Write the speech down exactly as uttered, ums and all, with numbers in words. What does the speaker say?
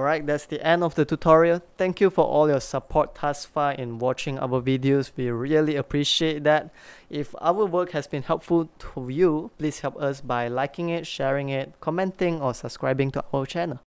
Alright, that's the end of the tutorial. Thank you for all your support thus far in watching our videos. We really appreciate that. If our work has been helpful to you, please help us by liking it, sharing it, commenting, or subscribing to our channel.